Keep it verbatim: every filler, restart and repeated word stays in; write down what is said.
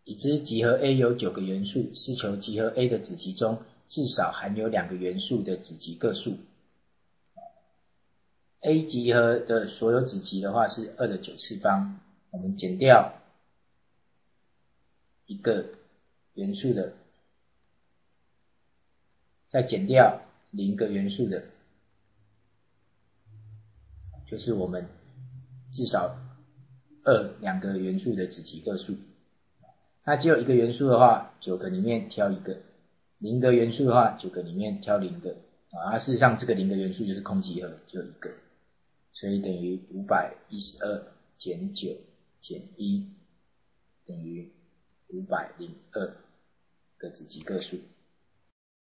已知集合 A 有九个元素，是求集合 A 的子集中至少含有两个元素的子集个数。A 集合的所有子集的话是二的九次方，我们减掉一个元素的，再减掉零个元素的，就是我们至少二两个元素的子集个数。那只有一个元素的话，九个里面挑一个；零个元素的话，九个里面挑零个。啊，事实上这个零个元素就是空集合，只有一个，所以等于五百一十二减九减一等于五百零二个子集个数。